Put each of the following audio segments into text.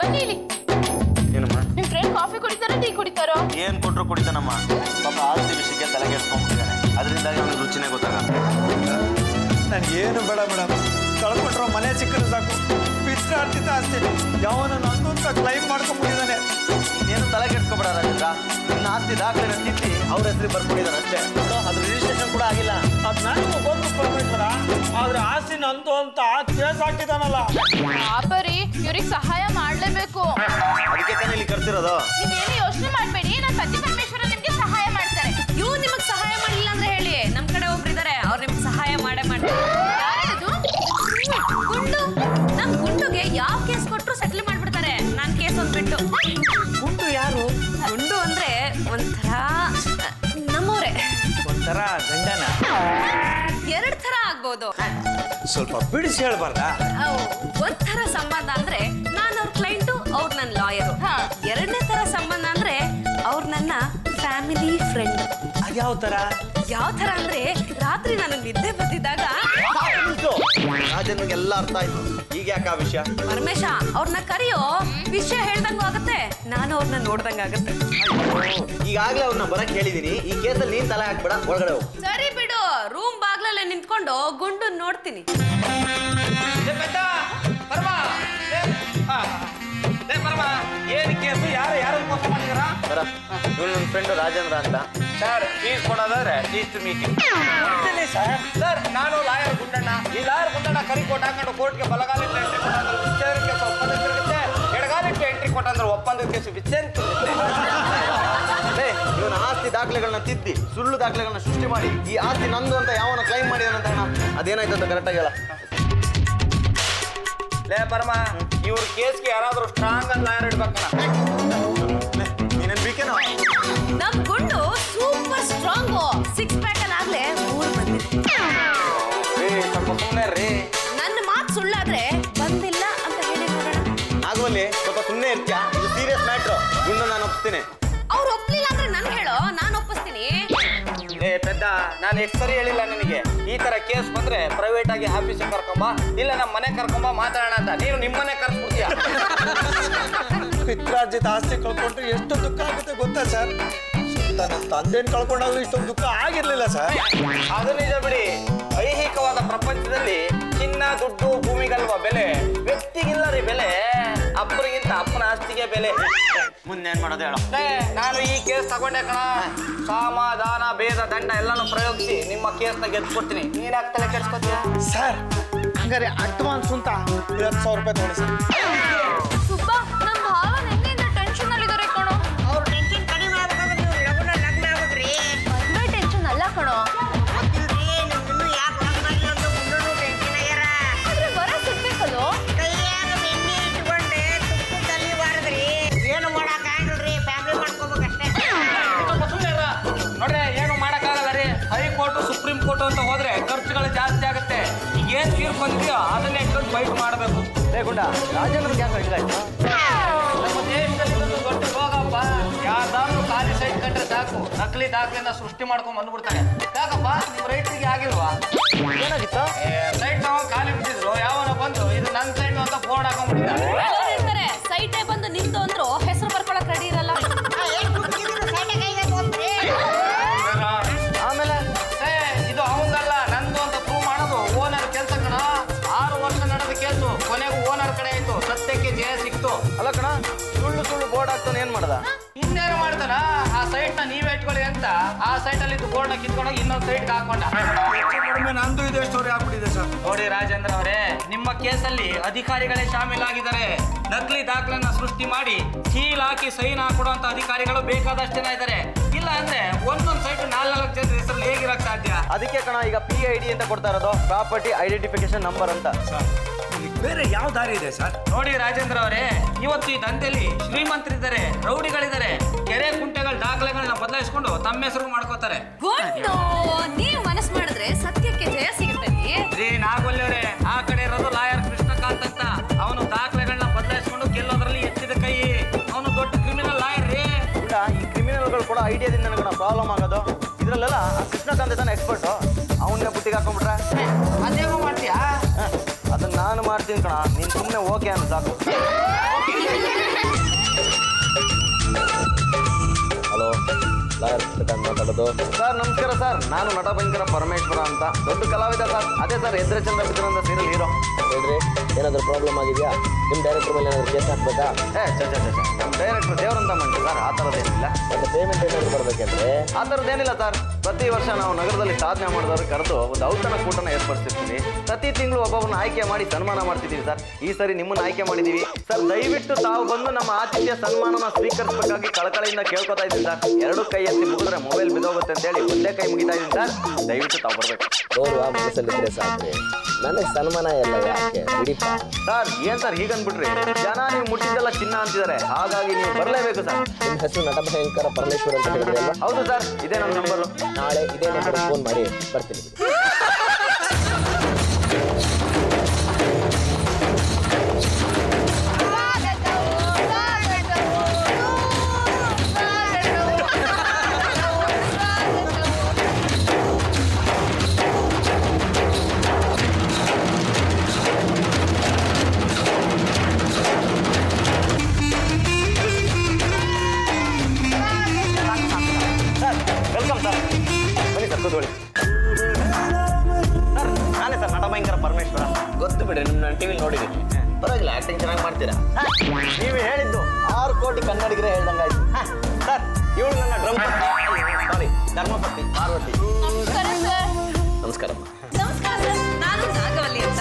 ಏನಮ್ಮ ನಿಮ್ friend coffee ಕುಡಿತಾರೋ ಟೀ ಕುಡಿತಾರೋ? ಏನ್ ಕೊಟ್ರು ಕುಡಿತಾನಮ್ಮ. ಪಾಪ ಆಸ್ತಿ ವಿಷಯಕ್ಕೆ ತಲೆಗೆಡ್ಸ್ಕೊಂಡ್ಬಿಟ್ಟಿದ್ದಾನೆ. ಅದರಿಂದಾಗಿ ಅವ್ನಿಗೆ ರುಚಿನೇ ಗೊತ್ತಾಗಲ್ಲ. ನನಗೇನು ಬೇಡ ಮೇಡಮ್, ಕಳ್ಕೊಟ್ರೋ ಮನೆ ಸಿಕ್ಕರು ಸಾಕು. ಪಿಚ್ಚಾಡ್ತಿದ್ದ ಆಸ್ತಿ ಯಾವನ ನಂದು ಅಂತ ಕ್ಲೈಮ್ ಮಾಡ್ಕೊಂಡ್ಬಿಟ್ಟಿದ್ದಾನೆ. ಏನು ತಲೆಗೆಡ್ಸ್ಕೊಬೇಡ ರಾಜೇಂದ್ರ. ನಿನ್ನ ಆಸ್ತಿ ದಾಖಲೆ ತಿದ್ದಿ ಅವ್ರ ಹೆಸರು ಬರ್ಕೊಂಡಿದ್ದಾರೆ ಅಷ್ಟೇ. ಅದ್ರ ರಿಜಿಸ್ಟ್ರೇಷನ್ ಕೂಡ ಆಗಿಲ್ಲ. ಅದು ನನಗೂ ಗೊತ್ತು ಪರಮೇಶ್ವರ, ಆದ್ರೆ ಆಸ್ತಿ ನಂದು ಅಂತ ಕೇಸ್ ಹಾಕಿದಾನಲ್ಲ. ಪಾಪರಿ, ಇವ್ರಿಗೆ ಸಹಾಯ ಮಾಡ್ಲೇಬೇಕು. ಅದಕ್ಕೆ ತಾನೇ ಇಲ್ಲಿ ಕರ್ತಿರೋದು. ನೀವೇನು ಯೋಚನೆ ಮಾಡ್ಬೇಡಿ, ನಾನು ಪತಿ ಪರಮೇಶ್ವರ ನಿಮ್ಗೆ ಸಹಾಯ ಮಾಡ್ತಾರೆ. ಇವ್ ನಿಮಗ್ ಸಹಾಯ ಮಾಡಿಲ್ಲ ಅಂದ್ರೆ ಹೇಳಿ, ನಮ್ ಕಡೆ ಒಬ್ರಿದ್ದಾರೆ, ಅವ್ರು ನಿಮ್ಗೆ ಸಹಾಯ ಮಾಡೇ ಮಾಡ್ತಾರೆ. ಯಾರದು? ಗುಂಡು. ನಮ್ ಗುಂಡುಗೆ ಯಾವ ಕೇಸ್ ಕೊಟ್ರು ಸೆಟ್ಲ್ ಮಾಡ್ಬಿಡ್ತಾರೆ, ನಾನ್ ಕೇಸ್ ಒಂದ್ಬಿಟ್ಟು. ಗುಂಡು ಯಾರು? ಗುಂಡು ಅಂದ್ರೆ ಒಂಥರ ನಮ್ಮವ್ರೆ. ಒಂಥರ ಗಂಡನ? ಎರಡ್ ತರ ಆಗ್ಬೋದು. ಸ್ವಲ್ಪ ಬಿಡಿಸಿ ಹೇಳ್ಬಾರ್ದ? ಒಂಥರ ಸಂಬಂಧ ಅಂದ್ರೆ ನಾನ್ ಅವ್ರ ಕ್ಲೈಂಟು, ಅವ್ರು ನನ್ನ ಲಾಯರು. ಎರಡನೇ ತರ ಸಂಬಂಧ ಅಂದ್ರೆ ಅವ್ರು ನನ್ನ ಫ್ಯಾಮಿಲಿ ಫ್ರೆಂಡ್. ಅದ್ಯಾವ ತರ? ಯಾವ ತರ ಅಂದ್ರೆ ರಾತ್ರಿ ನನಗೆ ನಿದ್ದೆ ಬರ್ತಿದ್ದಾಗ ರಾಜೇಂದ್ರಗೆಲ್ಲ ಅರ್ಥ ಆಯ್ತು. ಈಗ ಯಾಕೆ ಆ ವಿಷಯ? ಪರಮೇಶ ಅವ್ರನ್ನ ಕರೆಯೋ, ವಿಷಯ ಹೇಳ್ದಂಗೂ ಆಗತ್ತೆ, ನಾನು ಅವ್ರನ್ನ ನೋಡ್ದಂಗ ಆಗತ್ತೆ. ಈಗಾಗ್ಲೇ ಅವ್ರನ್ನ ಬರಕ್ ಹೇಳಿದೀನಿ. ಈ ಕೇಸಲ್ಲಿ ನೀನ್ ತಲೆ ಹಾಕ್ಬೇಡ, ಒಳಗಡೆ ಹೋಗು. ಸರಿ ಬಿಡು, ರೂಮ್ ಬಾಗ್ಲಲ್ಲೇ ನಿಂತ್ಕೊಂಡು ಗುಂಡು ನೋಡ್ತೀನಿ. ಏನ್ ಕೇಸು? ಯಾರು ಮೋಸ ಮಾಡಿದಾರ? ಇವ್ನು ನನ್ನ ಫ್ರೆಂಡ್ ರಾಜೇಂದ್ರ ಅಂತ. ಸರ್, ಫೀಸ್ ಕೊಡೋದಾದ್ರೆ ಟೀಚ್ ಮೀಟಿಂಗ್ ಸರ್. ನಾನು ಲಾಯರ್ ಗುಂಡಣ್ಣ. ಈ ಲಾಯರ್ ಗುಂಡಣ್ಣ ಕರಿ ಕೋಟ್ ಹಾಕೊಂಡು ಕೋರ್ಟ್ಗೆ ಬಲಗಾಲಿಟ್ಟು ಎಂಟ್ರಿ ಕೊಟ್ಟಂದ್ರೆ ವಿಚಾರ ಕೇಸ್ ಒಪ್ಪಂದಕ್ಕೆ ತಿರುಗುತ್ತೆ, ಎಡಗಾಲಿಟ್ಟು ಎಂಟ್ರಿ ಕೊಟ್ಟಂದ್ರೆ ಒಪ್ಪಂದದ ಕೇಸು ವಿಚಾರ ತಿರುಗುತ್ತೆ. ಇವನ ಆಸ್ತಿ ದಾಖಲೆಗಳನ್ನ ತಿದ್ದಿ ಸುಳ್ಳು ದಾಖಲೆಗಳನ್ನ ಸೃಷ್ಟಿ ಮಾಡಿ ಈ ಆಸ್ತಿ ನಂದು ಅಂತ ಯಾವನ ಕ್ಲೈಮ್ ಮಾಡಿದಾನಂತ ಅದೇನಾಯ್ತು ಅಂತ ಕರೆಕ್ಟಾಗಿ ಹೇಳ. ಲೇ ಪರಮ, ಇವ್ರ ಕೇಸ್ಗೆ ಯಾರಾದ್ರೂ ಸ್ಟ್ರಾಂಗ್ ಆಗಿ ಲಾಯರ್ ಇಡ್ಬೇಕಣ್ಣ. ನೀನೇನ್ ಬೇಕೇನೋ? ನಮ್ ಗುಂಡು ಸೂಪರ್ ಸ್ಟ್ರಾಂಗು. 6 ಪ್ಯಾಕ್ ಅಲ್ಲಿ ಆಗ್ಲೇ ಊರ್ ಬಂದಿದೆ. ಸ್ವಲ್ಪ ಸುಮ್ಮನೆ ರೀ. ನನ್ನ ಮಾತು ಸುಳ್ಳಾದ್ರೆ ಬಂದಿಲ್ಲ ಅಂತ ಹೇಳಿ ನೋಡೋಣ. ಆಗುವಲ್ಲಿ ಸ್ವಲ್ಪ ಸುಮ್ಮನೆ ಇರ್ತೀಯಾ? ಇದು ಸೀರಿಯಸ್ ಮ್ಯಾಟ್ರು. ಗುಂಡು ನಾನು ಒಪ್ತೀನಿ. ಅವ್ರು ಒಪ್ಲಿಲ್ಲ ಅಂದ್ರೆ ನನ್ ಹೇಳೋ, ನಾನು ಒಪ್ಪಿಸ್ತೀನಿ. ಏ ಪೆದ್ದ, ನಾನು ಎಷ್ಟು ಸರಿ ಹೇಳಿಲ್ಲ ನಿನಗೆ, ಈ ತರ ಕೇಸ್ ಬಂದ್ರೆ ಪ್ರೈವೇಟ್ ಆಗಿ ಆಫೀಸಿಗೆ ಕರ್ಕೊಂಬ, ಇಲ್ಲ ನಮ್ಮ ಮನೆ ಕರ್ಕೊಂಬ ಮಾತಾಡೋಣ ಅಂತ. ನೀನು ನಿಮ್ಮನೆ ಕರ್ಸ್ಬಿಡ್ತೀಯ. ಪಿತ್ರಾರ್ಜಿತ ಆಸ್ತಿ ಕಳ್ಕೊಂಡ್ರೆ ಎಷ್ಟು ದುಃಖ ಆಗುತ್ತೆ ಗೊತ್ತಾ ಸರ್? ನನ್ನ ತಂದೆನ ಕಳ್ಕೊಂಡಾಗ ಇಷ್ಟೊಂದು ದುಃಖ ಆಗಿರ್ಲಿಲ್ಲ ಸರ್. ಅದು ನಿಜ ಬಿಡಿ. ಐಹಿಕವಾದ ಪ್ರಪಂಚದಲ್ಲಿ ಚಿನ್ನ, ದುಡ್ಡು, ಭೂಮಿಗಲ್ವ ಬೆಲೆ, ವ್ಯಕ್ತಿಗಿಲ್ಲ ರೀ ಬೆಲೆ. ಅಪ್ಪರಿಗಿಂತ ಅಪ್ಪನ ಆಸ್ತಿಗೆ ಬೆಲೆ. ಮುಂದೇನ್ ಮಾಡೋದು ಹೇಳೋ? ನಾನು ಈ ಕೇಸ್ ತಗೊಂಡೆ ಕಣ. ಸಮಾಧಾನ, ಭೇದ, ದಂಡ ಎಲ್ಲಾನು ಪ್ರಯೋಗಿಸಿ ನಿಮ್ಮ ಕೇಸ್ನ ಗೆದ್ಕೊಡ್ತೀನಿ. ನೀನಾಗ ತಲೆ ಕೆಡ್ಸ್ಕೊತೀಯ ಸರ್? ಹಂಗಾರೆ ಅಡ್ವಾನ್ಸ್ ಅಂತ 20,000 ರೂಪಾಯಿ ತಗೊಳ್ಳಿ ಸರ್. ಸುಬ್ಬ, ನಮ್ ಭಾವ ನಿನ್ನೆಯಿಂದ ಟೆನ್ಷನ್ ಅಲ್ಲಿದ್ದಾರೆ ಕಣೋ. ಅವ್ರ ಟೆನ್ಷನ್ ಕಡಿಮೆ ಆಗ್ಬೇಕಂದ್ರೆ ನೀವು ಲಗ್ನ ಆಗ್ಬೇಕ್ರಿ. ಮದ್ವೆ ಟೆನ್ಷನ್ ಅಲ್ಲ ಕಣೋ. ಗೊತ್ತಿಲ್ರಿ, ನಿಮ್ಗಿನ್ನೂ ಯಾಕೆ ಲಗ್ನ ಆಗಿಲ್ಲ ಅಂತ ಮುಂದೂ ಟೆನ್ಷನ್ ಆಗ್ಯಾರ. ಆದ್ರೆ ವರ ಸಿಗ್ಬೇಕಲ್ಲೋ. ಕೈಯಾಗ ಬೆಣ್ಣೆ ಇಟ್ಕೊಂಡೆ ತುಪ್ಪದಲ್ಲಿ ಬಾರದ್ರಿ. ಏನು ಮಾಡಕ್ಕಾಗಲ್ರಿ, ಫ್ಯಾಮಿಲಿ ಮಾಡ್ಕೋಬೇಕಷ್ಟೇ. ನೋಡ್ರಿ, ಏನು ಮಾಡಕ್ಕಾಗಲ್ಲ ರೀ. ಹೈಕೋರ್ಟ್, ಸುಪ್ರೀಂ ಕೋರ್ಟ್ ಅಂತ ಹೋದ್ರೆ ಖರ್ಚುಗಳು ಜಾಸ್ತಿ ಆಗುತ್ತೆ. ಈಗ ಏನ್ ತೀರ್ಪು ಬಂದಿದೆಯೋ ಅದನ್ನೇ ಇಟ್ಕೊಂಡು ಫೈಟ್ ಮಾಡಬೇಕು. ಏ ಗುಂಡ, ರಾಜೇಂದ್ರಗೆ ಯಾಕೆ ಇದಾಯ್ತು? ನಮ್ಮ ದೇಶದಲ್ಲಿ ಒಂದು ದೊಡ್ಡ ರೋಗಪ್ಪ. ಯಾವ್ದಾದ್ರು ಖಾಲಿ ಸೈಟ್ ಕಂಡ್ರೆ ಸಾಕು, ನಕಲಿ ದಾಖಲೆಯನ್ನ ಸೃಷ್ಟಿ ಮಾಡ್ಕೊಂಡ್ ಬಂದ್ಬಿಡ್ತಾರೆ. ಯಾಕಪ್ಪ, ನಿಮ್ ರೈತರಿಗೆ ಆಗಿಲ್ವಾ? ಏನಾಗಿತ್ತು? ಸೈಟ್ ನಾವು ಖಾಲಿ ಬಿಟ್ಟಿದ್ರು, ಯಾವನ ಬಂದು ಇದು ನನ್ನ ಸೈಟ್ ಅಂತ ಬೋರ್ಡ್ ಹಾಕೊಂಡ್ಬಿಟ್ಟಿದ್ದಾರೆ. ಸೈಟೇ ಬಂದು ನಿಂತು ಅಂದ್ರು ಹೆಸರು ಬರ್ಕೊಳಕ್ ರೆಡಿ ಇರಲ್ಲ. ಆಮೇಲೆ ಇದು ಅವಂದಲ್ಲ ನಂದು ಅಂತ ಪ್ರೂವ್ ಮಾಡೋದು ಓನರ್ ಕೆಲಸ ಕಣ. 6 ವರ್ಷ ನಡೆದ ಕೇಸು, ಕೊನೆಗೂ ಓನರ್ ಕಡೆ ಆಯ್ತು, ಸತ್ಯಕ್ಕೆ ಜಯ ಸಿಕ್ತು. ಅಲ್ಲ ಕಣ, ಸುಳ್ಳು ಬೋರ್ಡ್ ಹಾಕ್ತಾನೆ ಏನ್ ಮಾಡ್ದ? ಇನ್ನೇನು ಮಾಡ್ತಾನ, ಆ ಸೈಟ್ ನ ನೀವ್ ಇಟ್ಕೊಳ್ಳಿ ಅಂತ ಆ ಸೈಟ್ ಅಲ್ಲಿ ಬೋರ್ಡ್ ನ ಕಿತ್ಕೊಂಡೋಗಿ ಇನ್ನೊಂದು ಸೈಟ್ ಹಾಕೊಂಡ. ನಂದು ಇದೇ ಸ್ಟೋರಿ ಆಗ್ಬಿಟ್ಟಿದೆ ಸರ್. ನೋಡಿ ರಾಜೇಂದ್ರ ಅವರೇ, ನಿಮ್ಮ ಕೇಸಲ್ಲಿ ಅಧಿಕಾರಿಗಳೇ ಶಾಮೀಲಾಗಿದ್ದಾರೆ. ನಕಲಿ ದಾಖಲೆನ ಸೃಷ್ಟಿ ಮಾಡಿ ಸೀಲ್ ಹಾಕಿ ಸೈನ್ ಹಾಕೊಡುವಂತ ಅಧಿಕಾರಿಗಳು ಬೇಕಾದಷ್ಟು ಜನ ಇದ್ದಾರೆ. ಇಲ್ಲ ಅಂದ್ರೆ ಒಂದೊಂದು ಸೈಟ್ 4 ಜನರ ಹೆಸರಲ್ಲಿ ಹೇಗಿರಕ್ ಸಾಧ್ಯ? ಅದಕ್ಕೆ ಕಣ ಈಗ PID ಅಂತ ಕೊಡ್ತಾ ಇರೋದು, ಪ್ರಾಪರ್ಟಿ ಐಡೆಂಟಿಫಿಕೇಶನ್ ನಂಬರ್ ಅಂತ. ಬೇರೆ ಯಾವ ದಾರಿ ಇದೆ ಸರ್? ನೋಡಿ ರಾಜೇಂದ್ರ ಅವರೇ, ಇವತ್ತು ಈ ದಂಧೆಯಲ್ಲಿ ಶ್ರೀಮಂತರಿದ್ದಾರೆ, ರೌಡಿಗಳಿದ್ದಾರೆ. ಕೆರೆ ಕುಂಟೆಗಳ ದಾಖಲೆಗಳನ್ನ ಬದಲಾಯಿಸಿಕೊಂಡು ತಮ್ಮ ಹೆಸರು ಮಾಡ್ಕೋತಾರೆ. ಗುಂಡು, ನೀವ್ ಮನಸ್ಸು ಮಾಡಿದ್ರೆ ಸತ್ಯಕ್ಕೆ ಜಯ ಸಿಗುತ್ತೆ. ರೀ ನಾಗೋಲ್ಯವರೇ, ಆ ಕಡೆ ಇರೋದು ಲಾಯರ್ ಕೃಷ್ಣಕಾಂತ್ ಅಂತ. ಅವನು ದಾಖಲೆಗಳನ್ನ ಬದಲಾಯಿಸಿಕೊಂಡು ಗೆಲ್ಲೋದ್ರಲ್ಲಿ ಎತ್ತಿದ ಕೈ. ಅವನು ದೊಡ್ಡ ಕ್ರಿಮಿನಲ್ ಲಾಯರ್ ರೀ. ಈ ಕ್ರಿಮಿನಲ್ಗಳು ಕೂಡ ಐಡಿಯಾದಿಂದ ನನಗೆ ಪ್ರಾಬ್ಲಮ್ ಆಗೋದು. ಇದ್ರಲ್ಲೆಲ್ಲ ಕೃಷ್ಣಕಾಂತ್ ತಾನೆ ಎಕ್ಸ್ಪರ್ಟು. ಅವನ್ನೇ ಬುಟ್ಟಿಗೆ ಹಾಕೊಂಡ್ಬಿಟ್ರೆ ಅದೇನೋ ಮಾಡ್ತೀಯಾ? ಅದನ್ನ ನಾನು ಮಾಡ್ತೀನಿ ಕಣ. ನೀನು ಸುಮ್ಮನೆ ಓಕೆ ಅಂತ ಸಾಕು. ಹಲೋ, ಲಾಯರ್ ಮಾತಾಡೋದು. ಸರ್ ನಮಸ್ಕಾರ ಸರ್, ನಾನು ನಟ ಭಯಂಕರ ಪರಮೇಶ್ವರ ಅಂತ, ದೊಡ್ಡ ಕಲಾವಿದ ಸರ್. ಅದೇ ಸರ್ ಎದ್ರಚಂದ್ರ ಬಿದ್ರಂತ ಸೀರಿಯಲ್ ಹೀರೋ. ಹೇಳ್ರಿ, ಏನಾದರೂ ಪ್ರಾಬ್ಲಮ್ ಆಗಿದೆಯಾ? ನಿಮ್ಮ ಡೈರೆಕ್ಟರ್ ಮೇಲೆ ಏನಾದರೂ ಕೇಸ್ ಹಾಕ್ಬೇಕಾ? ನಮ್ಮ ಡೈರೆಕ್ಟರ್ ದೇವರಂತ ಮಂಡಿ ಸರ್, ಆ ಥರದ್ದೇನಿಲ್ಲ. ಮತ್ತೆ ಪೇಮೆಂಟ್ ಏನಾದರೂ ಬರಬೇಕಂದ್ರೆ ಆ ಥರದ್ದೇನಿಲ್ಲ ಸರ್. ಪ್ರತಿ ವರ್ಷ ನಾವು ನಗರದಲ್ಲಿ ಸಾಧನೆ ಮಾಡಿದವರು ಕರೆದು ಒಂದು ಔತಣ ಕೂಟನ ಏರ್ಪಡಿಸ್ತಿರ್ತೀವಿ. ಪ್ರತಿ ತಿಂಗಳು ಒಬ್ಬೊಬ್ಬರನ್ನ ಆಯ್ಕೆ ಮಾಡಿ ಸನ್ಮಾನ ಮಾಡ್ತಿದ್ದೀವಿ ಸರ್. ಈ ಸರಿ ನಿಮ್ಮನ್ನು ಆಯ್ಕೆ ಮಾಡಿದ್ದೀವಿ ಸರ್. ದಯವಿಟ್ಟು ತಾವು ಬಂದು ನಮ್ಮ ಆತಿಥ್ಯ ಸನ್ಮಾನನ ಸ್ವೀಕರಿಸಬೇಕಾಗಿ ಕಳಕಳಿಯಿಂದ ಕೇಳ್ಕೊತಾ ಇದ್ದೀನಿ ಸರ್. ಎರಡು ಕೈ ಎತ್ತಿ ಮುಗಿದ್ರೆ ಮೊಬೈಲ್ ಬಿದ್ದೋಗುತ್ತೆ ಅಂತೇಳಿ ಒಂದೇ ಕೈ ಮುಗಿತಾ ಇದ್ದೀನಿ ಸರ್. ದಯವಿಟ್ಟು ತಾವು ಬರಬೇಕು. ಗೌರವ ಮನಸ್ಸಲ್ಲಿದ್ರೆ ಸಾಕ್ರಿ, ನನಗೆ ಸನ್ಮಾನ ಎಲ್ಲ ಯಾಕೆ ಬಿಡಿಪ ಸರ್. ಏನ್ ಸರ್ ಹೀಗನ್ಬಿಟ್ರಿ? ಜನ ನೀವು ಮುಟ್ಟಿದ್ದೆಲ್ಲ ಚಿನ್ನ ಅಂತಿದ್ದಾರೆ, ಹಾಗಾಗಿ ನೀವು ಬರಲೇಬೇಕು ಸರ್. ನಿಮ್ಮ ಹೆಸರು ನಟ ಭಯಂಕರ ಪರಮೇಶ್ವರ ಅಂತ ಹೇಳಿದ್ರೆ ಅಲ್ವಾ? ಹೌದು ಸರ್, ಇದೇ ನಮ್ಮ ನಂಬರು. ನಾಳೆ ಇದೇ ನಂಬರ್ ಫೋನ್ ಮಾಡಿ ಬರ್ತೀನಿ. ವೆಲ್ಕಮ್ ಸರ್, ಬನ್ನಿ ಸರ್ ಕೂತ್ಕೊಳ್ಳಿ. ಸರ್ ನಾನೇ ಸರ್ ನಟ ಭಯಂಕರ ಪರಮೇಶ್ವರ. ಗೊತ್ತು ಬಿಡ್ರಿ, ನಿಮ್ಮ ಟಿವಿ ನೋಡಿದ್ದೀನಿ. ಪರವಾಗಿಲ್ಲ, ಆಕ್ಟಿಂಗ್ ಚೆನ್ನಾಗಿ ಮಾಡ್ತೀರಾ. ನೀವು ಹೇಳಿದ್ದು 6 ಕೋಟಿ ಕನ್ನಡಿಗರೇ ಹೇಳ್ದಂಗಾಯ್ತು ಸರ್. ಇವಳು ನನ್ನ ಸಾರಿ ಧರ್ಮಪತ್ನಿ ಪಾರ್ವತಿ. ನಮಸ್ಕಾರಮ್ಮ. ನಮಸ್ಕಾರ ಸರ್, ನಾನು ನಾಗವಲ್ಲಿ ಅಂತ.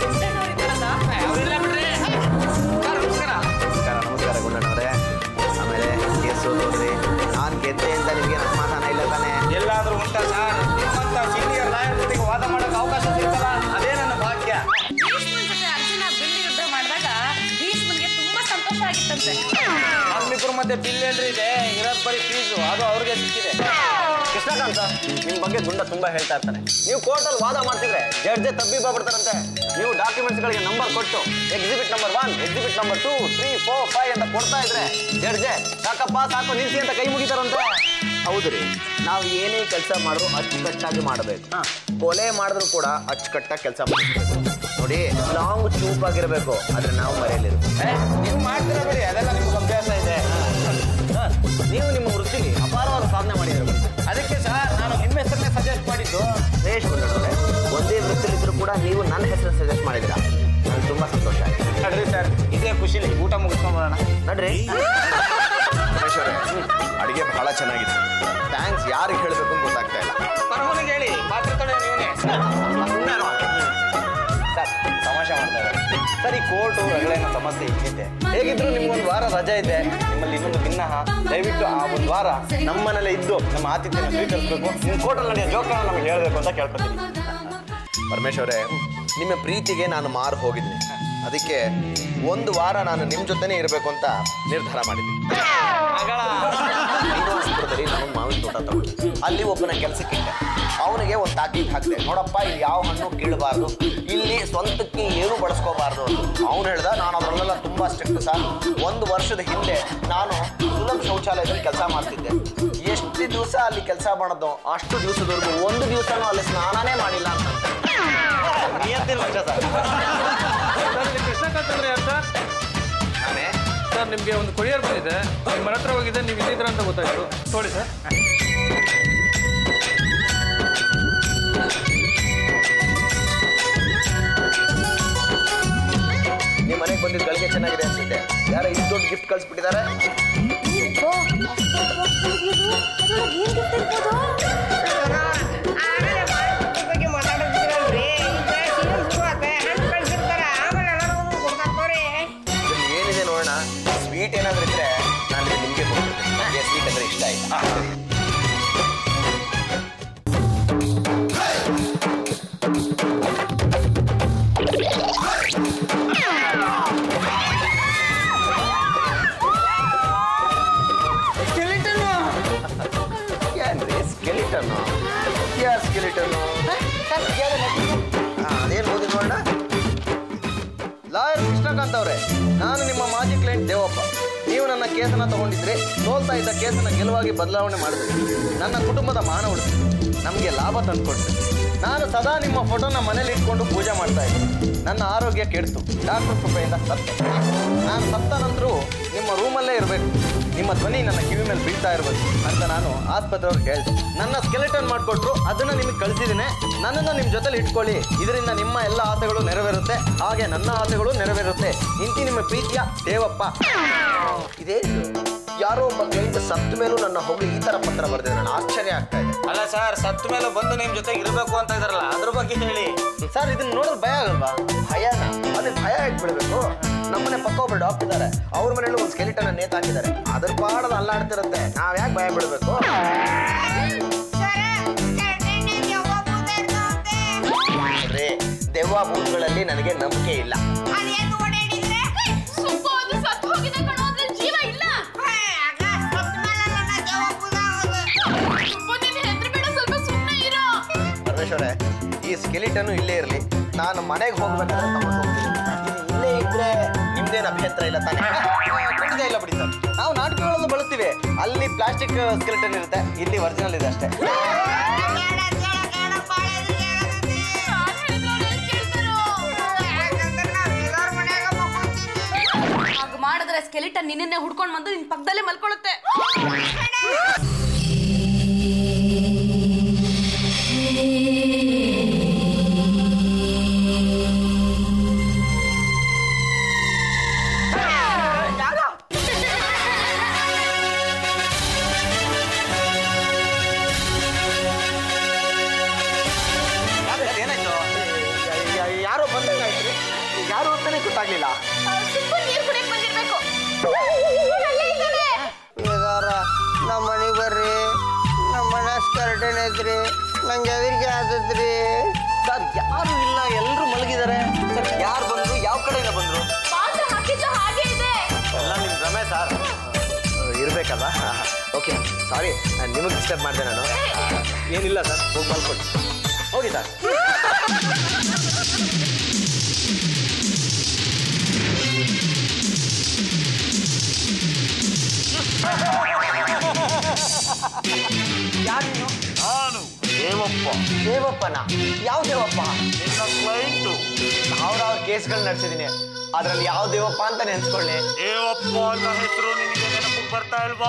ನಮಸ್ಕಾರ ಗುಂಡಣ್ಣವರೇ. ಆಮೇಲೆ ಕೇಸು ನೋಡ್ರಿ, ನಾನು ಗೆದ್ದೆ ಅಂತ ನಿಮಗೆ ಸಮಾಧಾನ ಇಲ್ಲ ತಾನೆ? ಎಲ್ಲಾದ್ರೂ ಉಂಟಾ ಸರ್? ನಿಮ್ಮಂತ ಸೀನಿಯರ್ ಲಾಯರ್ ಜೊತೆಗೆ ವಾದ ಮಾಡೋಕೆ ಅವಕಾಶ ಸಿಗ್ತಲ್ಲ, ಅದೇ ನನ್ನ ಭಾಗ್ಯ. ಭೀಷ್ಮನ್ ಜೊತೆ ಅರ್ಜುನ ಬಿಲ್ಲು ಯುದ್ಧ ಮಾಡಿದಾಗ ಭೀಷ್ಮನ್ಗೆ ತುಂಬಾ ಸಂತೋಷ ಆಗಿತ್ತಂತೆ. ನಮ್ಮಿಬ್ಬರ ಮಧ್ಯೆ ಬಿಲ್ ಏನ್ರಿ ಇದೆ? ಇರೋದ್ ಬರೀ ಫೀಸು, ಅದು ಅವ್ರಿಗೆ ಸಿಕ್ಕಿದೆ. ಕೃಷ್ಣಕಾಂತ, ನಿಮ್ಮ ಬಗ್ಗೆ ಗುಂಡ ತುಂಬಾ ಹೇಳ್ತಾ ಇರ್ತಾನೆ. ನೀವು ಕೋರ್ಟಲ್ಲಿ ವಾದ ಮಾಡ್ತಿದ್ರೆ ಜಡ್ಜೆ ತಬ್ಬಿ ಬಾಗ್ಬಿಡ್ತಾರಂತೆ. ನೀವು ಡಾಕ್ಯುಮೆಂಟ್ಸ್ಗಳಿಗೆ ನಂಬರ್ ಕೊಟ್ಟು ಎಕ್ಸಿಬಿಟ್ ನಂಬರ್ 1, ಎಕ್ಸಿಬಿಟ್ ನಂಬರ್ 2, 3, 4, 5 ಅಂತ ಕೊಡ್ತಾ ಇದ್ರೆ ಜಡ್ಜೆ ಸಾಕಪ್ಪ ಸಾಕು ನಿಲ್ಸಿ ಅಂತ ಕೈ ಮುಗಿತಾರಂತೆ. ಹೌದು ರೀ, ನಾವು ಏನೇ ಕೆಲಸ ಮಾಡಿದ್ರು ಅಚ್ಚುಕಟ್ಟಾಗಿ ಮಾಡಬೇಕು. ಕೊಲೆ ಮಾಡಿದ್ರು ಕೂಡ ಅಚ್ಚುಕಟ್ಟಾಗಿ ಕೆಲಸ ಮಾಡಬೇಕು ನೋಡಿ. ಲಾಂಗ್ ಚೂಪ್ ಆಗಿರಬೇಕು, ಆದ್ರೆ ನಾವು ಮರೆಯಲಿರ್ಬೇಕು. ನೀವು ಮಾಡ್ತೀರಾ ಬಿಡಿ, ಅದೆಲ್ಲ ನಿಮ್ಗೆ ಅಭ್ಯಾಸ ಇದೆ. ಸರ್, ನೀವು ನಿಮ್ಮ ವೃತ್ತಿಲಿ ಅಪಾರವಾದ ಸಾಧನೆ ಮಾಡಿದ್ರೆ ಅದಕ್ಕೆ ಸರ್ ನಾನು ನಿಮ್ಮ ಹೆಸರನ್ನೇ ಸಜೆಸ್ಟ್ ಮಾಡಿದ್ದು. ಶ್ರೇಷ್ಠ ಗುಂಡಣ್ಣವರೇ, ಒಂದೇ ವೃತ್ತಿಲಿದ್ರು ಕೂಡ ನೀವು ನನ್ನ ಹೆಸರು ಸಜೆಸ್ಟ್ ಮಾಡಿದ್ದೀರಾ. ನನಗೆ ತುಂಬಾ ಸಂತೋಷ ಆಯ್ತು. ನಡ್ರಿ ಸರ್, ಇದೇ ಖುಷಿಲಿ ಊಟ ಮುಗಿಸ್ಕೊಂಡ್ಬರೋಣ. ನಡ್ರಿ. ಅಡಿಗೆ ಬಹಳ ಚೆನ್ನಾಗಿದೆ. ಥ್ಯಾಂಕ್ಸ್. ಯಾರಿಗೆ ಹೇಳಬೇಕು ಅಂತ ಗೊತ್ತಾಗ್ತಾ ಇಲ್ಲ. ಪರಮನಿಗೆ ಹೇಳಿ, ಪಾತ್ರೆ ತೊಳೆ ನೀವೇ. ಸರ್ ತಮಾಷೆ ಮಾಡ್ತಾ ಇದ್ದಾರೆ ಸರ್. ಈ ಕೋರ್ಟು ರಗಳೆನ ಸಮಸ್ಯೆ ಇದ್ದಿದ್ದೆ. ಹೇಗಿದ್ರು ನಿಮ್ಗೊಂದು ವಾರ ರಜೆ ಇದೆ, ನಿಮ್ಮಲ್ಲಿ ಇನ್ನೊಂದು ಭಿನ್ನಹ. ದಯವಿಟ್ಟು ಆ ಒಂದು ವಾರ ನಮ್ಮನೆಲ್ಲೇ ಇದ್ದು ನಮ್ಮ ಆತಿಥ್ಯನ ಸ್ವೀಕರಿಸಬೇಕು. ನಿಮ್ಮ ಕೋರ್ಟಲ್ಲಿ ನಡೆಯೋ ಜೋಕ್ಗಳನ್ನ ನಮಗೆ ಹೇಳಬೇಕು ಅಂತ ಕೇಳ್ಕೊತೀನಿ. ಪರಮೇಶ್ವರೇ, ನಿಮ್ಮ ಪ್ರೀತಿಗೆ ನಾನು ಮಾರು ಹೋಗಿದ್ದೀನಿ. ಅದಕ್ಕೆ ಒಂದು ವಾರ ನಾನು ನಿಮ್ಮ ಜೊತೆನೇ ಇರಬೇಕು ಅಂತ ನಿರ್ಧಾರ ಮಾಡಿದ್ದೀನಿ. ಶ್ರೀನಿವಾಸಪುರದಲ್ಲಿ ನಾನು ಮಾವಿನ ತೋಟ ತಗೊಂಡು ಅಲ್ಲಿ ಒಬ್ಬನ ಕೆಲಸಕ್ಕಿಟ್ಟೆ. ಅವನಿಗೆ ಒಂದು ತಾಕೀತು ಹಾಕ್ತೆ, ನೋಡಪ್ಪ ಇಲ್ಲಿ ಯಾವ ಹಣ್ಣು ಕೀಳಬಾರ್ದು, ಇಲ್ಲಿ ಸ್ವಂತಕ್ಕೆ ಏನು ಬಳಸ್ಕೋಬಾರ್ದು ಅಂತ. ಅವನು ಹೇಳ್ದ, ನಾನು ಅದರಲ್ಲೆಲ್ಲ ತುಂಬ ಸ್ಟ್ರಿಕ್ಟ್ ಸರ್. 1 ವರ್ಷದ ಹಿಂದೆ ನಾನು ಸುಲಭ ಶೌಚಾಲಯದಲ್ಲಿ ಕೆಲಸ ಮಾಡ್ತಿದ್ದೆ. ಎಷ್ಟು ದಿವಸ ಅಲ್ಲಿ ಕೆಲಸ ಮಾಡೋದು, ಅಷ್ಟು ದಿವಸದವರೆಗೂ ಒಂದು ದಿವಸನೂ ಅಲ್ಲಿ ಸ್ನಾನನೇ ಮಾಡಿಲ್ಲ ಅಂತ. ನಿಯತ್ತಿನ ಮನುಷ್ಯ ಸರ್. ಕೃಷ್ಣಕಾಂತ್ ಅಂದ್ರೆ ಯಾರು ಸರ್? ನಾನೇ ಸರ್, ನಿಮಗೆ ಒಂದು ಕೊರಿಯರ್ ಬಂದಿದೆ, ನಿಮ್ಮ ಮನೆ ಹತ್ರ ಹೋಗಿದೆ, ನೀವು ಇಲ್ಲಿದ್ದೀರ ಅಂತ ಗೊತ್ತಾಯ್ತು. ನೋಡಿ ಸರ್. ನಿಮ್ಮ ಮನೆಗೆ ಬಂದಿದ್ದು ಗಳಿಗೆ ಚೆನ್ನಾಗಿದೆ ಅನ್ಸುತ್ತೆ. ಯಾರೋ ಇಷ್ಟು ದೊಡ್ಡ ಗಿಫ್ಟ್ ಕಳಿಸ್ಬಿಟ್ಟಿದ್ದಾರೆ. ಬಗ್ಗೆ ಮಾತಾಡೋದಿರಲ್ರಿ. ಹಣ್ಣು ಕಳ್ಸಿರ್ತಾರ, ಆಮೇಲೆ ಎಲ್ಲರೂ ಕೊಡ್ತಾರೆ. ಇದ್ರಲ್ಲಿ ಏನಿದೆ ನೋಡೋಣ. ಸ್ವೀಟ್ ಏನಾದರೂ ಇದ್ರೆ ನಾನು ನಿಮಗೆ ಕೊಡ್ತೀನಿ. ನನಗೆ ಸ್ವೀಟ್ ಅಂದರೆ ಇಷ್ಟ ಆಯ್ತು. ಸ್ಕೆಲಿಟನ್ನು ಸ್ಕೆಲಿಟನ್ನು ಅದೇನು ಓದಿ ನೋಡೋಣ. ಲಾಯರ್ ಕೃಷ್ಣಕಾಂತ್ ಅವರೇ, ನಾನು ನಿಮ್ಮ ಮಾಜಿ ಕ್ಲೈಂಟ್ ದೇವಪ್ಪ. ನೀವು ನನ್ನ ಕೇಸನ್ನು ತಗೊಂಡಿದ್ರೆ ಸೋಲ್ತಾ ಇದ್ದ ಕೇಸನ್ನು ಗೆಲುವಾಗಿ ಬದಲಾವಣೆ ಮಾಡಿದ್ರಿ. ನನ್ನ ಕುಟುಂಬದ ಮಾನ ಉಳಿಸಿ ನಮಗೆ ಲಾಭ ತಂದುಕೊಡ್ರಿ. ನಾನು ಸದಾ ನಿಮ್ಮ ಫೋಟೋನ ಮನೇಲಿ ಇಟ್ಕೊಂಡು ಪೂಜೆ ಮಾಡ್ತಾ ಇದ್ದೆ. ನನ್ನ ಆರೋಗ್ಯ ಕೆಡ್ತು. ಡಾಕ್ಟರ್ ಕೃಪೆಯಿಂದ ಸತ್ತ. ನಾನು ಸತ್ತ ನಂತರ ನಿಮ್ಮ ರೂಮಲ್ಲೇ ಇರಬೇಕು. ನಿಮ್ಮ ಧ್ವನಿ ನನ್ನ ಕಿವಿ ಮೇಲೆ ಬೀಳ್ತಾ ಇರ್ಬೋದು ಅಂತ ನಾನು ಆಸ್ಪತ್ರೆಯವ್ರಿಗೆ ಹೇಳಿದೆ. ನನ್ನ ಸ್ಕೆಲೆಟನ್ ಮಾಡಿಕೊಟ್ರು, ಅದನ್ನು ನಿಮಗೆ ಕಳಿಸಿದ್ದೀನಿ. ನನ್ನನ್ನು ನಿಮ್ಮ ಜೊತೆಲಿ ಇಟ್ಕೊಳ್ಳಿ, ಇದರಿಂದ ನಿಮ್ಮ ಎಲ್ಲ ಆಸೆಗಳು ನೆರವೇರುತ್ತೆ, ಹಾಗೆ ನನ್ನ ಆಸೆಗಳು ನೆರವೇರುತ್ತೆ. ಇಂತಿ ನಿಮ್ಮ ಪ್ರೀತಿಯ ದೇವಪ್ಪ. ಇದೇ ಯಾರೋ ಒಬ್ಬ ಕ್ಲೈಂಟ್ ಸತ್ತ ಮೇಲೂ ನನ್ನ ಹೋಗಿ ಈ ಥರ ಪತ್ರ ಬರೆದಿದೆ. ನಾನು ಆಶ್ಚರ್ಯ ಆಗ್ತಾ ಇದೆ. ಅಲ್ಲ ಸರ್, ಸತ್ತ ಮೇಲೆ ಬಂದು ನಿಮ್ಮ ಜೊತೆಗೆ ಇರಬೇಕು ಅಂತ ಇದಾರಲ್ಲ, ಅದ್ರ ಬಗ್ಗೆ ಹೇಳಿ ಸರ್. ಇದನ್ನ ನೋಡೋದು ಭಯ ಆಗಲ್ವಾ? ಭಯನ? ಅದಕ್ಕೆ ಭಯ ಹೇಗೆ ಬಿಡಬೇಕು? ನಮ್ಮನೆ ಪಕ್ಕ ಒಬ್ಬರು ಡಾಕ್ಟರ್ ಇದ್ದಾರೆ, ಅವ್ರ ಮನೇಲಿ ಒಂದು ಸ್ಕೆಲಿಟನ್ ನೇತಾಕಿದ್ದಾರೆ. ಅದ್ರ ಪಾಡದ ಅಲ್ಲಾಡ್ತಿರುತ್ತೆ, ನಾವ್ ಯಾಕೆ ಭಯ ಬಿಡಬೇಕು? ದೆವ್ವ ಭೂತಗಳಲ್ಲಿ ನನಗೆ ನಂಬಿಕೆ ಇಲ್ಲ. ಪರಮೇಶ್ವರೇ, ಈ ಸ್ಕೆಲಿಟನ್ ಇಲ್ಲೇ ಇರಲಿ, ನಾನು ಮನೆಗೆ ಹೋಗ್ಬೇಕಾದ್ರೆ ತಗೊಂಡು ಹೋಗ್ತೀನಿ. ಇಲ್ಲೇ ಇದ್ರೆ ನಿಮ್ದೇನು ಅಭ್ಯಂತರ ಇಲ್ಲ ತಾನೇ? ಖಂಡಿತ ಇಲ್ಲ ಬಿಡಿ ಸರ್. ನಾವು ನಾಟಕಗಳನ್ನು ಬಳಸ್ತೀವಿ, ಅಲ್ಲಿ ಪ್ಲಾಸ್ಟಿಕ್ ಸ್ಕೆಲಿಟನ್ ಇರುತ್ತೆ, ಇಲ್ಲಿ ಒರಿಜಿನಲ್ ಇದೆ ಅಷ್ಟೇ. ಹಾಗೆ ಮಾಡಿದ್ರೆ ಸ್ಕೆಲಿಟನ್ ನಿನ್ನೆ ಹುಡ್ಕೊಂಡು ಬಂದು ನಿನ್ ಪಕ್ಕದಲ್ಲೇ ಮಲ್ಕೊಳ್ಳುತ್ತೆ. ಯಾರೋ ಬಂದಂಗಾಯ್ತು, ಯಾರು ಅಂತಾನೆ ಗೊತ್ತಾಗ್ಲಿಲ್ಲ. ನಮ್ಮ ಮನೆಗೆ ಬರ್ರಿ, ನಮ್ಮ ಮನೆ ಸ್ಕರ್ಟನ್ ಐತ್ರಿ, ನಂಗೆ ಎದರಿಕೆ ಆತದ್ರಿ. ಸರ್ ಯಾರು ಇಲ್ಲ, ಎಲ್ಲರೂ ಮಲಗಿದ್ದಾರೆ. ಸರ್ ಯಾರು ಬಂದ್ರು, ಯಾವ ಕಡೆಯಿಂದ ಬಂದ್ರು? ಎಲ್ಲ ನಿಮ್ ಭ್ರಮೆ ಸರ್. ಇರ್ಬೇಕಲ್ಲ. ಓಕೆ ಸಾರಿ, ನಿಮಗೆ ಡಿಸ್ಟರ್ಬ್ ಮಾಡಿದೆ ನಾನು. ಏನಿಲ್ಲ ಸರ್, ಹೋಗಿ ಮಲ್ಕೊಳ್ಳಿ. ಹೋಗಿ ಸರ್. ಯಾರು ನೀನು? ನಾನು ದೇವಪ್ಪ. ದೇವಪ್ಪನ? ಯಾವ ದೇವಪ್ಪ? ನಿನ್ನ ಕ್ಲೈಂಟು. ಸಾವಿರಾರು ಕೇಸ್ಗಳು ನಡೆಸಿದ್ದೀನಿ, ಅದ್ರಲ್ಲಿ ಯಾವ ದೇವಪ್ಪ ಅಂತ ನೆನ್ಸ್ಕೊಳ್ಳಿ. ದೇವಪ್ಪ ಅನ್ನೋ ಹೆಸರು ನಿನಗೆ ನೆನಪಿಗೆ ಬರ್ತಾ ಇಲ್ವಾ?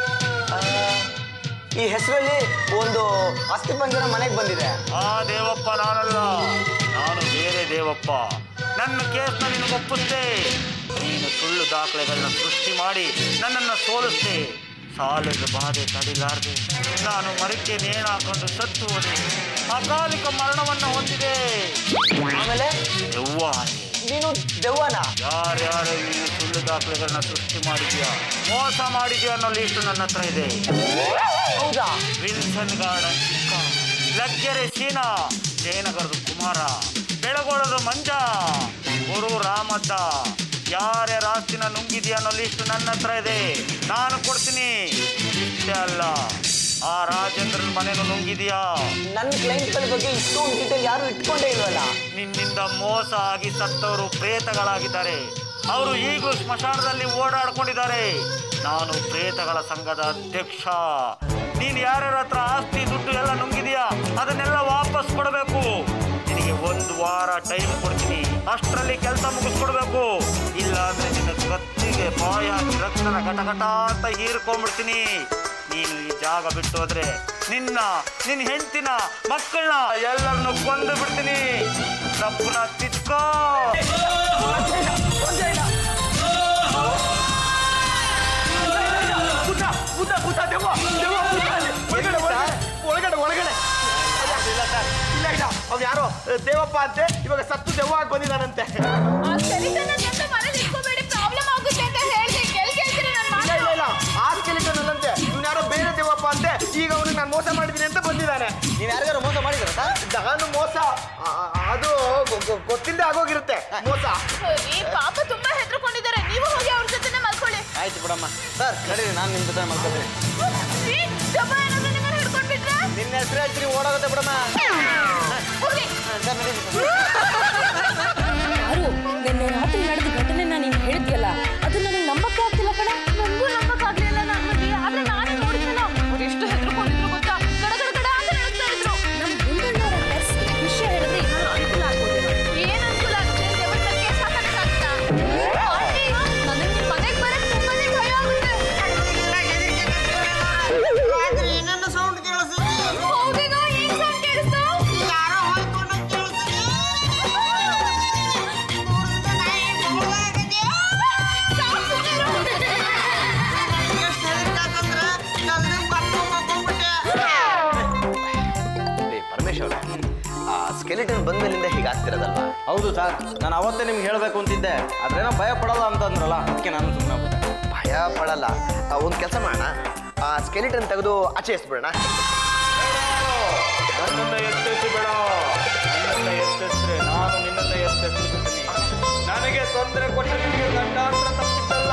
ಈ ಹೆಸರಲ್ಲಿ ಒಂದು ಅಸ್ಥಿಪಂಜರ ಮನೆಗೆ ಬಂದಿದೆ. ಆ ದೇವಪ್ಪ ನಾನಲ್ಲ, ನಾನು ಬೇರೆ ದೇವಪ್ಪ. ನನ್ನ ಕೇಸ್ನ ನಿನಗೆ ಒಪ್ಪಿಸ್ತೆ. ನೀನು ಸುಳ್ಳು ದಾಖಲೆಗಳನ್ನ ಸೃಷ್ಟಿ ಮಾಡಿ ನನ್ನನ್ನು ಸೋಲಿಸ್ತೆ. ಸಾಲದ ಬಾಧೆ ತಡಿಲಾರ್ದೆ ನಾನು ಮರಕ್ಕೆ ನೇಣು ಹಾಕೊಂಡು ಸತ್ತು ಹೋದೆ. ಅಕಾಲಿಕ ಮರಣವನ್ನು ಹೊಂದಿದೆ. ಆಮೇಲೆ ದೆವ್ವ. ನೀನು ದೆವ್ವನ? ಯಾರ್ಯಾರು ಈ ಸುಳ್ಳು ದಾಖಲೆಗಳನ್ನ ಸೃಷ್ಟಿ ಮಾಡಿದ್ಯಾ, ಮೋಸ ಮಾಡಿದ್ಯಾ ಅನ್ನೋ ಲೀಸ್ಟ್ ನನ್ನ ಹತ್ರ ಇದೆ. ಹೌದಾ? ವಿಲ್ಸನ್ ಗಾರ್ಡನ್ ಚಿಕ್ಕ, ಲಗ್ಗೆರೆ ಸೀನಾ, ಜಯನಗರದ ಕುಮಾರ, ಬೆಳಗೋಳದ ಮಂಜ, ಗುರು ರಾಮದ್ದ, ಯಾರ್ಯಾರ ಆಸ್ತಿನ ನುಂಗಿದ್ಯಾ ಅನ್ನೋ ಲಿಸ್ಟ್ ನನ್ನ ಹತ್ರ ಇದೆ. ನಾನು ಕೊಡ್ತೀನಿ. ಇಷ್ಟೇ ಅಲ್ಲ, ಆ ರಾಜೇಂದ್ರನ ಮನೆಯನ್ನು ನುಂಗಿದ್ಯಾ? ನನ್ನ ಕ್ಲೈಂಟ್ಗಳ ಬಗ್ಗೆ ಇಷ್ಟೊಂದು ಡೀಟೇಲ್ ಯಾರು ಇಟ್ಕೊಂಡೇ ಇಲ್ವಲ್ಲ. ನಿನ್ನಿಂದ ಮೋಸ ಆಗಿ ಸತ್ತವರು ಪ್ರೇತಗಳಾಗಿದ್ದಾರೆ. ಅವರು ಈಗಲೂ ಸ್ಮಶಾನದಲ್ಲಿ ಓಡಾಡ್ಕೊಂಡಿದ್ದಾರೆ. ನಾನು ಪ್ರೇತಗಳ ಸಂಘದ ಅಧ್ಯಕ್ಷ. ನೀನು ಯಾರ್ಯಾರ ಹತ್ರ ಆಸ್ತಿ ದುಡ್ಡು ಎಲ್ಲ ನುಂಗಿದೀಯಾ ಅದನ್ನೆಲ್ಲ ವಾಪಸ್ ಕೊಡಬೇಕು. ನಿನಗೆ 1 ವಾರ ಟೈಮ್ ಕೊಡ್ತೀನಿ. ಅಷ್ಟರಲ್ಲಿ ಕೆಲಸ ಮುಗಿಸ್ಕೊಡ್ಬೇಕು. ಇಲ್ಲ ಅಂದ್ರೆ ನಿನ್ನ ಕತ್ತಿಗೆ ಬಾಯಿ ಹಾಕಿ ರಕ್ತನ ಘಟಘಟ ಅಂತ ಹೀರ್ಕೊಂಡ್ಬಿಡ್ತೀನಿ. ನೀನು ಈ ಜಾಗ ಬಿಟ್ಟು ಹೋದ್ರೆ ನಿನ್ನ ಹೆಂಡತಿನ ಮಕ್ಕಳನ್ನ ಎಲ್ಲರನ್ನು ಕೊಂದು ಬಿಡ್ತೀನಿ. ತಪ್ಪನ ತಿತ್ಕೋ. ಅವ್ನು ಯಾರೋ ದೇವಪ್ಪ ಅಂತೆ, ಇವಾಗ ಸತ್ತು ದೆವ್ವ ಆಗಿ ಬಂದಿದ್ದಾನಂತೆ. ಇಲ್ಲ, ಆ ಸ್ಕೆಲಿಟನ್ ಅಲ್ಲಂತೆ, ಇವ್ನು ಯಾರೋ ಬೇರೆ ದೇವಪ್ಪ ಅಂತೆ. ಈಗ ಅವನಿಗೆ ನಾನು ಮೋಸ ಮಾಡಿದ್ದೀನಿ ಅಂತ ಬಂದಿದ್ದಾನೆ. ನೀವು ಯಾರಿಗಾರು ಮೋಸ ಮಾಡಿದಾರ ಸರ್? ನಾನು ಮೋಸ ಅದು ಗೊತ್ತಿಲ್ಲದೆ ಆಗೋಗಿರುತ್ತೆ ಮೋಸ. ಪಾಪ ತುಂಬಾ ಹೆದರ್ಕೊಂಡಿದ್ದಾರೆ. ನೀವು ಹೋಗಿ ಅವ್ರ ಜೊತೆ ಮಲ್ಕೊಳ್ಳಿ. ಆಯ್ತು ಬಿಡಮ್ಮ. ಸರ್ ನಡೀರಿ, ನಾನು ನಿಮ್ಮ ಜೊತೆ ಮಲ್ಕೊಳ್ತೀನಿ. ನಿನ್ನ ಹೆಸರು ಹೇಳ್ತೀನಿ, ಓಡಾಗುತ್ತೆ ಬಿಡಮ್ಮ. ಸರ್ ನಡೀರಿ. ಯಾರು ನಿನ್ನೆ ರಾತ್ರಿ ನಡೆದ ಘಟನೆನ ನೀನು ಹೇಳಿದ್ಯಲ್ಲ, ಅದು ನನಗೆ ನಂಬಕ್ಕೆ ಆಗ್ತಿಲ್ಲ ಕಣ. ನನಗೂ ನಂಬಕ್ಕಾಗ್ಲಿಲ್ಲ ನನ್ಗೆ. ಆದ್ರೆ ನಾನೇ ನೋಡಿದ್ನಲ್ಲ, ಅವ್ರು ಎಷ್ಟು ಹೆದರ್ಕೊಂಡಿದ್ರು ಗೊತ್ತಾ? ಗಡ ಗಡ ಗಡ ಅಂತ ನಡಕ್ತಾ ಇದ್ರು. ನಮ್ಮ ಗುಂಡಣ್ಣವರ ವಿಷಯ ಹೇಳಿದ್ರೆ ಇನ್ನೂ ಅನುಕೂಲ ಆಗ್ಬೋದು. ಏನ್ ಅನುಕೂಲ ಆಗುತ್ತೆ? ದೇವರ ಕೇಸ್ ಹಾಕಕ್ಕಾಗ್ತಾ? ನನಗೆ ನಿಮ್ ಮನೆಗೆ ಬರಕ್ ತುಂಬಾನೇ ಭಯ ಆಗುತ್ತೆ. ಹೌದು ಸರ್, ನಾನು ಅವತ್ತೇ ನಿಮ್ಗೆ ಹೇಳಬೇಕು ಅಂತಿದ್ದೆ, ಆದ್ರೇನೋ ಭಯ ಪಡಲ್ಲ ಅಂತಂದ್ರಲ್ಲ, ಅದಕ್ಕೆ ನಾನು ಸುಮ್ಮನೆ ಆಗ್ಬಿಟ್ಟೆ. ಭಯ ಪಡಲ್ಲ. ಒಂದು ಕೆಲಸ ಮಾಡೋಣ, ಆ ಸ್ಕೆಲಿಟನ್ ತೆಗೆದು ಆಚೆ ಎಸ್ಬಿಡೋಣ. ನನ್ನನ್ನು ಎತ್ತಿಸಬೇಡ, ನನ್ನನ್ನು ಎತ್ತಿಸಿದ್ರೆ ನಾನು ನಿನ್ನನ್ನು ಎತ್ತಿಸ್ಬಿಡ್ತೀನಿ. ನನಗೆ ತೊಂದರೆ ಕೊಟ್ಟ ನಿಮಗೆ ಗಂಡಾಂತರ ತಪ್ಪಿದ್ದಲ್ಲ.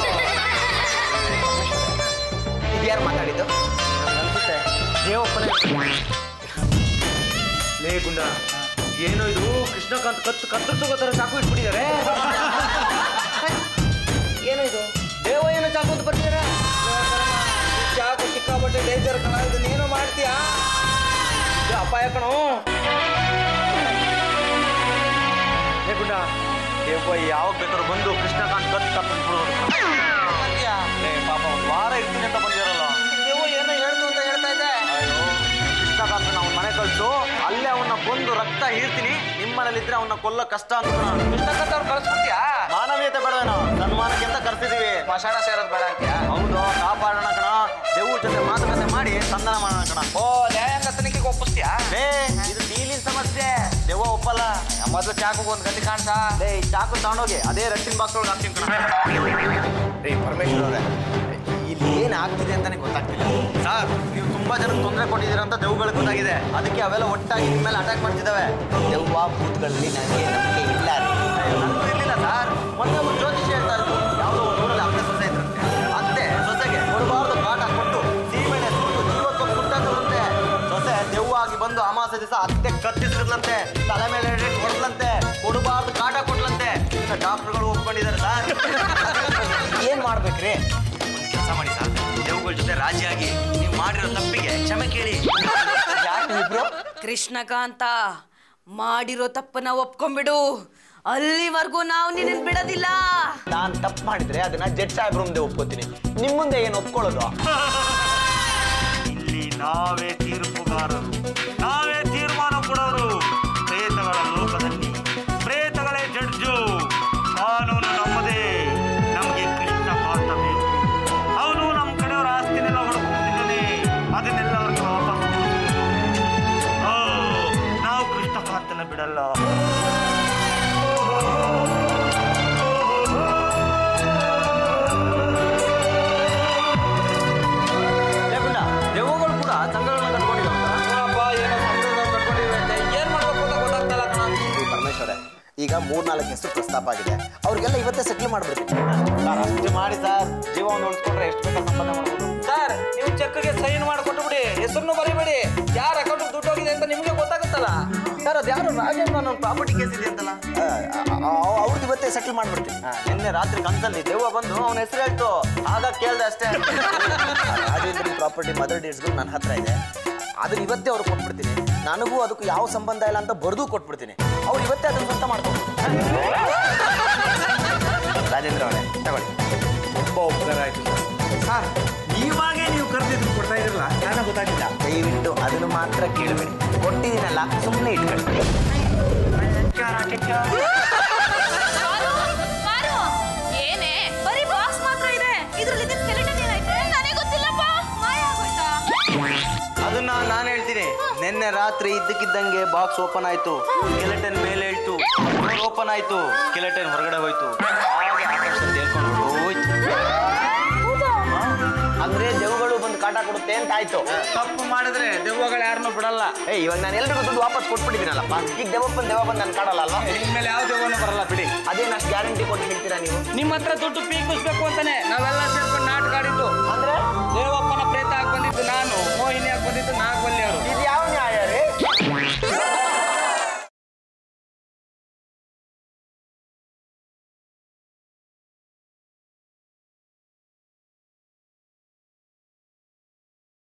ಇದ್ಯಾರು ಮಾತಾಡಿದ್ದು? ಅನ್ಸುತ್ತೆ ದೇವಪ್ಪನೇ. ಲೇ ಗುಂಡ, ಏನೋ ಇದು ಕೃಷ್ಣಕಾಂತ್ ಕತ್ತರಿಸೋ ಥರ ಚಾಕು ಇಟ್ಬಿಟ್ಟಿದ್ದಾರೆ. ಏನೋ ಇದು ದೇವ ಏನೋ ಚಾಕು ಅಂತ ಬರ್ತಿದ್ದಾರೆ. ಚಾಕು ಸಿಕ್ಕಾಪಟ್ಟೆ ಡೇಂಜರ್ ಕಣ, ಇದನ್ನ ಏನೋ ಮಾಡ್ತೀಯಾ? ಇದು ಅಪಾಯ ಕಣೋ. ಏ ಗುಂಡ, ದೇವ ಯಾವಾಗ ಬೇಕಾದ್ರೂ ಬಂದು ಕೃಷ್ಣಕಾಂತ್ ಕತ್ತರಿಸ್ಬಿಡೋದು. ಪಾಪ ಒಂದು ವಾರ ಇರ್ತೀನಿ ಅಂತ ಬಂದಿರಲ್ಲ. ನೀವು ಏನೋ ಹೇಳ್ತು ಅಂತ ಹೇಳ್ತಾ ಇದ್ದೆ. ಅಯ್ಯೋ, ಕೃಷ್ಣಕಾಂತ್ ನಾವು ಮನೆ ಕಳ್ಸು, ಅಲ್ಲೇ ಅವನ್ನ ಕೊಂದು ರಕ್ತ ಹೀರ್ತೀನಿ, ನಿಮ್ಮನೇಲಿದ್ರೆ ಅವನ್ನ ಕೊಲ್ಲ ಕಷ್ಟ ಅಂತ. ಕೃಷ್ಣಕಾಂತ್ ಅವ್ರು ಕಳಿಸ್ಬಿಡ್ತೀಯಾ? ಮಾನವೀಯತೆ ಬೇಡವೇನೋ, ಸನ್ಮಾನಕ್ಕೆ ಅಂತ ಕರ್ತಿದೀವಿ. ಮಶಾಣ ಸೇರೋದು ಬೇಡ ಅಂತೀಯಾ? ಹೌದು, ಕಾಪಾಡೋಣ ಕಣ, ದೇವ್ರ ಜೊತೆ ಮಾತುಕತೆ ಮಾಡಿ ಸಂಧಾನ ಮಾಡೋಣ ಕಣ. ಓ, ನ್ಯಾಯಾಂಗ ತನಿಖೆಗೆ ಒಪ್ಪಿಸ್ತೀಯಾ? ಇದು ಡೀಲಿನ ಸಮಸ್ಯೆ, ದೆವ್ವ ಒಪ್ಪಲ್ಲ. ಮೊದಲು ಚಾಕು ಒಂದು ಗತಿ ಕಾಣ್ಸಾ? ಈ ಚಾಕು ತಗೊಂಡೋಗಿ ಅದೇ ರಟ್ಟಿನ ಬಾಕ್ಸ್ ಒಳಗೆ ಹಾಕ್ತೀನಿ ಕಣ. ರೀ ಪರಮೇಶ್ವರ್ ಅವರೇ, ಇಲ್ಲಿ ಏನಾಗ್ತಿದೆ ಅಂತಾನೆ ಗೊತ್ತಾಗ್ತಿಲ್ಲ. ಸರ್, ನೀವು ತುಂಬಾ ಜನಕ್ಕೆ ತೊಂದರೆ ಕೊಟ್ಟಿದ್ದೀರಾ ಅಂತ ದೆವ್ವಗಳಿಗೆ ಗೊತ್ತಾಗಿದೆ, ಅದಕ್ಕೆ ಅವೆಲ್ಲ ಒಟ್ಟಾಗಿ ನಿಮ್ಮ ಮೇಲೆ ಅಟ್ಯಾಕ್ ಮಾಡ್ತಿದ್ದಾವೆ. ದೆವ್ವ ಭೂತಗಳಲ್ಲಿ ನನಗೆ ನಂಬಿಕೆ ಇಲ್ಲ ರೀ. ನನಗೂ ಇರ್ಲಿಲ್ಲ ಸರ್. ಮೊನ್ನೆ ಒಂದು ಜ್ಯೋತಿಷಿ ಹೇಳ್ತಾ ಇದ್ರು, ಯಾವುದೋ ಒಂದು ಊರಲ್ಲಿ ಅತ್ತೆ ಸೊಸೆ ಇದ್ರಂತೆ. ಅತ್ತೆ ಸೊಸೆಗೆ ಕೊಡಬಾರ್ದು ಕಾಟ ಕೊಟ್ಟು ಸೀಮೆಣ್ಣೆ ಸುಟ್ಟು ಜೀವಕ್ಕೆ ಸುಟ್ಟಾಕಂತೆ. ಸೊಸೆ ದೆವ್ವ ಆಗಿ ಬಂದು ಅಮಾಸೆ ದಿವಸ ಅತ್ತೆ ಕತ್ತಿಸಿದ್ಲಂತೆ, ತಲೆ ಮೇಲೆ ಹೊಡೆದ್ಲಂತೆ, ಕೊಡಬಾರ್ದು ಕಾಟ ಕೊಟ್ಲಂತೆ. ಡಾಕ್ಟರ್ಗಳು ಒಪ್ಕೊಂಡಿದ್ದಾರೆ ಸರ್. ಏನ್ ಮಾಡ್ಬೇಕ್ರಿ? ಕೆಲಸ ಮಾಡಿ ಸರ್, ದೆವ್ವಗಳ ಜೊತೆ ರಾಜಿಯಾಗಿ ನೀವು ಮಾಡಿರೋ ತಪ್ಪಿಗೆ ಕ್ಷಮೆ ಕೇಳಿ. ಕೃಷ್ಣಕಾಂತ, ಮಾಡಿರೋ ತಪ್ಪನ್ನ ಒಪ್ಕೊಂಡ್ಬಿಡು, ಅಲ್ಲಿವರೆಗೂ ನಾವು ನಿನ್ನ ಬಿಡೋದಿಲ್ಲ. ನಾನ್ ತಪ್ಪು ಮಾಡಿದ್ರೆ ಅದನ್ನ ಜಡ್ಜ್ ಸಾಹೇಬ್ರ ಮುಂದೆ ಒಪ್ಕೋತೀನಿ, ನಿಮ್ ಮುಂದೆ ಏನು ಒಪ್ಕೊಳ್ಳೋದು? ಇಲ್ಲಿ ನಾವೇ ತೀರ್ಪುಗಾರರು, ನಾವೇ ತೀರ್ಮಾನ ಕೊಡೋರು. ಪ್ರೇತಗಳ ಲೋಕದಲ್ಲಿ ಪ್ರೇತಗಳೇ ಜಡ್ಜು. ಕಾನೂನು ನಮ್ಮದೇ, ನಮಗೆ ಕೃಷ್ಣಕಾಂತ ಬೇಕು. ಅವನು ನಮ್ಮ ಕಡೆಯವರ ಆಸ್ತಿನೆಲ್ಲ ಹೊಡ್ಕೊಂಡಿದ್ದಾನೆ, ಅದನ್ನೆಲ್ಲ ಅವ್ರಿಗೆ ವಾಪಸ್ ಕೊಡಿಸ್ಬೇಕು. ನಾವು ಕೃಷ್ಣಕಾಂತನ ಬಿಡಲ್ಲ. ದೆವ್ವಗಳು ಕೂಡ ಸಂಘಗಳನ್ನ ಕಟ್ಕೊಂಡಿದ್ದಾವೆ. ಏನ್ ಮಾಡ್ಬೇಕು ಅಂತ ಗೊತ್ತಾಗ್ತಲ್ಲ ಕಣ. ಪರಮೇಶ್ವರ, ಈಗ 3-4 ಹೆಸರು ಪ್ರಸ್ತಾಪ ಆಗಿದೆ, ಅವ್ರಿಗೆಲ್ಲ ಇವತ್ತೇ ಸೆಟ್ಲ್ ಮಾಡ್ಬಿಡ್ತೀನಿ. ಸರ್, ಅಷ್ಟು ಮಾಡಿ ಸರ್, ಜೀವವನ್ನು ಉಳಿಸ್ಕೊಂಡ್ರೆ ಎಷ್ಟು ಬೇಕಾದ ಸಂಪಾದನೆ ಮಾಡ್ಬೋದು. ಸರ್, ನೀವು ಚೆಕ್ಗೆ ಸೈನ್ ಮಾಡಿ ಕೊಟ್ಟುಬಿಡಿ, ಹೆಸರನ್ನು ಬರೀಬೇಡಿ. ಯಾರ ಅಕೌಂಟ್ ದುಡ್ಡು ಹೋಗಿದೆ ಅಂತ ನಿಮ್ಗೆ ಗೊತ್ತಾಗುತ್ತಲ್ಲ. ಸರ್, ಅದು ಯಾರು ರಾಜೇಂದ್ರ ಅನ್ನೋ ಪ್ರಾಪರ್ಟಿ ಕೇಸ್ ಇದೆ ಅಂತಲ್ಲ. ಅವ್ರದ್ದು ಇವತ್ತೇ ಸೆಟ್ಲ್ ಮಾಡ್ಬಿಡ್ತೀನಿ. ನಿನ್ನೆ ರಾತ್ರಿ ಕನ್ಸಲ್ಲಿ ದೆವ್ವ ಬಂದು ಅವನ ಹೆಸರು ಹೇಳ್ತು, ಆಗ ಕೇಳ್ದೆ ಅಷ್ಟೇ. ರಾಜೇಂದ್ರ ಪ್ರಾಪರ್ಟಿ ಮದರ್ ಡೇಟ್ಸ್ಗಳು ನನ್ನ ಹತ್ರ ಇದೆ, ಅದನ್ನ ಇವತ್ತೇ ಅವ್ರಿಗೆ ಕೊಟ್ಬಿಡ್ತೀನಿ. ನನಗೂ ಅದಕ್ಕೂ ಯಾವ ಸಂಬಂಧ ಇಲ್ಲ ಅಂತ ಬರೆದು ಕೊಟ್ಬಿಡ್ತೀನಿ. ಅವ್ರು ಇವತ್ತೇ ಅದನ್ನ ಸ್ವಂತ ಮಾಡ್ಕೊಂಡು ರಾಜೇಂದ್ರ ಅವರೇ ತಗೊಳ್ಳಿ. ತುಂಬಾ ಉಪಕಾರ ಆಯ್ತು ಸರ್. ನೀವಾಗೇ ನೀವು ಕರೆದಿದ್ದು ಕೊಡ್ತಾ ಇದ್ರಲ್ಲ, ನನಗೆ ಗೊತ್ತಾಗಿಲ್ಲ. ದಯವಿಟ್ಟು ಅದನ್ನು ಮಾತ್ರ ಕೇಳಬೇಡಿ, ಕೊಟ್ಟಿದ್ದೀನಲ್ಲ ಸುಮ್ಮನೆ ಇಟ್ಕೊಳ್ಳಿ. ಏನೇ ಬರೀ ಬಾಕ್ಸ್ ಮಾತ್ರ ಇದೆ, ಇದ್ರಲ್ಲಿ ಸ್ಕೆಲಿಟನ್ ಏನೈತೆ ನನಗೆ ಗೊತ್ತಿಲ್ಲಪ್ಪ. ಮಾಯ ಆಗೋಯ್ತಾ? ಅದನ್ನ ನಾನು ಹೇಳ್ತೀನಿ. ನಿನ್ನೆ ರಾತ್ರಿ ಇದ್ದಕ್ಕಿದ್ದಂಗೆ ಬಾಕ್ಸ್ ಓಪನ್ ಆಯ್ತು, ಸ್ಕೆಲೆಟನ್ ಮೇಲೆ ಹೇಳ್ತು, ಓಪನ್ ಆಯ್ತು, ಸ್ಕೆಲೆಟನ್ ಹೊರಗಡೆ ಹೋಯ್ತು. ಹೇಳ್ಕೊಂಡು ಹೋಯ್ತು. ಅಂದ್ರೆ ದೆವ್ವಗಳು ಬಂದು ಕಾಟ ಕೊಡುತ್ತೆ ಅಂತ ಆಯ್ತು. ತಪ್ಪು ಮಾಡಿದ್ರೆ ದೆವ್ವಗಳು ಯಾರನ್ನೂ ಬಿಡಲ್ಲ. ಇವಾಗ ನಾನು ಎಲ್ರಿಗೂ ದುಡ್ಡು ವಾಪಸ್ ಕೊಟ್ಬಿಟ್ಟಿದ್ದೀನಲ್ಲಪ್ಪ, ಈಗ ದೆವ್ವ ಬಂದು ನಾನು ಕಾಡಲ್ಲ ಅಲ್ವಾ? ಇನ್ಮೇಲೆ ಯಾವ ದೆವ್ವನೂ ಬರಲ್ಲ ಬಿಡಿ. ಅದೇನು ಅಷ್ಟು ಗ್ಯಾರಂಟಿ ಕೊಟ್ಟು ಹೇಳ್ತೀರಾ ನೀವು? ನಿಮ್ಮ ಹತ್ರ ದುಡ್ಡು ಪೀಕಿಸ್ಬೇಕು ಅಂತಾನೆ ನಾವೆಲ್ಲ ಸೇರ್ಕೊಂಡು ನಾಟಕ ಆಡಿದ್ದು. ಅಂದ್ರೆ ದೇವಪ್ಪನ ಪ್ರೇತ ಆಗಿ ಬಂದಿದ್ದು ನಾನು, ಮೋಹಿನಿ ಆಗಿ ಬಂದಿದ್ದು ನಾಗವಲ್ಲಿ ಅವರು.